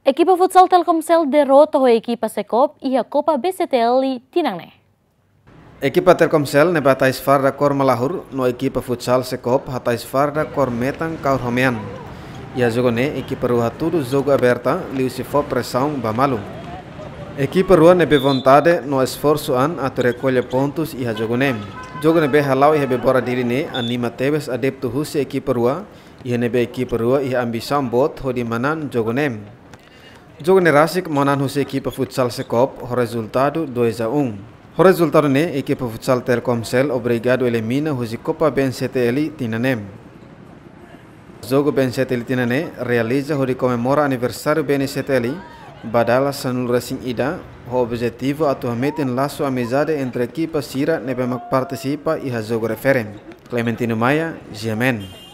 Equipa futsal Telkomsel derrota a equipa Sekop e a Copa BCTL Tinangné. Equipa Telkomsel ne batais farda kor Malahur no equipa futsal Sekop hatais farda kor Metang kaur Homean. Ia jogo ne equipa rua tudo jogo aberta liu se for pressão bamalu. Equipa rua ne be vontade no esforço an a recolhe pontos e a jogo ne. Jogo ne be halau e be bora diri ne anima tebes adepto husi equipa rua e ne be equipa rua e ambição bot hodi manan jogo ne. Jogo ne rasik manan husi equipa futsal Sekop o resultado 2-1. O resultado ne equipa futsal Telkomsel obrigado elimina husi Copa BCTL Tinangné. Jogo BCTL Tinangné realiza hodi comemora aniversário BCTL badala sanul Racing Ida. O objetivo atualmente em laço amizade entre equipa Sira nebe participa e a jogo referem. Clementino Maia, Giamen.